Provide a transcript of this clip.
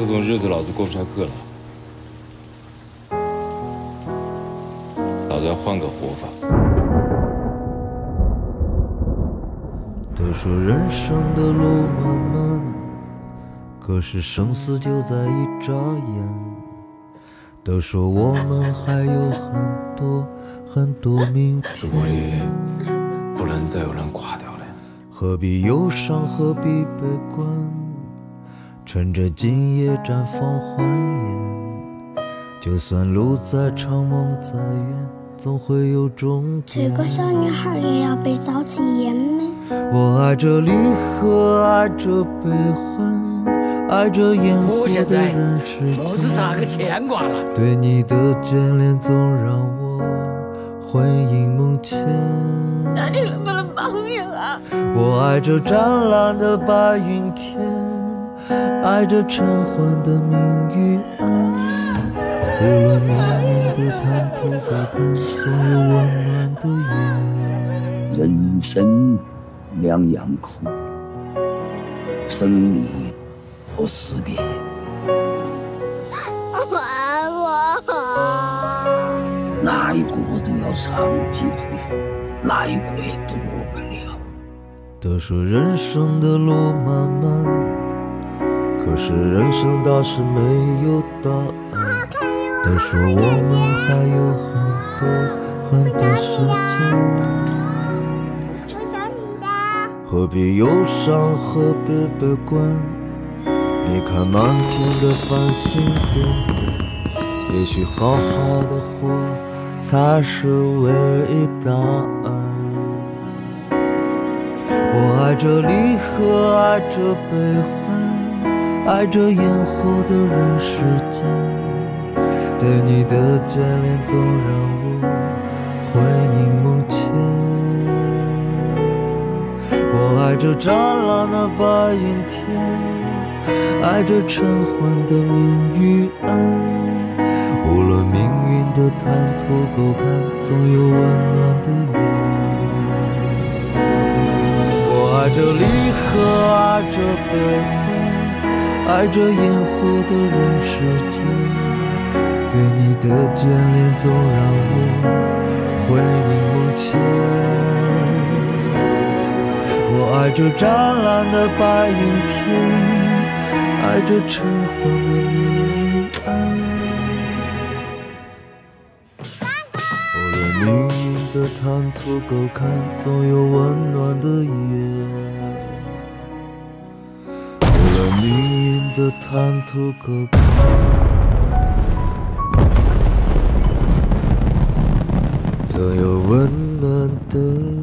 这种日子老子过不下去了，老子要换个活法。 都说人生的路漫漫，可是生死就在一眨眼。都说我们还有很多很多明天， 这里不能再有人垮掉了。 何必忧伤，何必悲观？趁着今夜绽放欢颜。就算路再长，梦再远，总会有终点。 这个小女孩也要被烧成烟吗？ 我爱着离合，爱着悲欢，爱着烟火的人世间。 我是啥个牵挂了？ 对你的眷恋总让我魂萦梦牵。 那你能不能帮人啊？ 我爱着湛蓝的白云天，爱着晨昏的明与暗。无论命运的坦途高看，总有温暖的月。 人生两样苦，生离和死别。 爱我。 哪一个都要尝几回，哪一个也躲不了。 都说人生的路漫漫，可是人生大事没有答案。都说我们还有很多很多时间。何必忧伤，何必悲观？你看满天的繁星点点，也许好好的活才是唯一答案。我爱着离合，爱着悲欢，爱着烟火的人世间。对你的眷恋总让我魂萦梦牵。我爱着湛蓝的白云天，爱着晨昏的明与暗。无论命运的坦途沟看，总有温暖的夜。我爱着离合，爱着悲欢，爱着烟火的人世间。对你的眷恋总让我魂萦梦牵。我爱着湛蓝的白云天，爱着晨昏的明与暗。无论命运的坦途沟看，总有温暖的夜。无论命运的坦途沟看，总有温暖的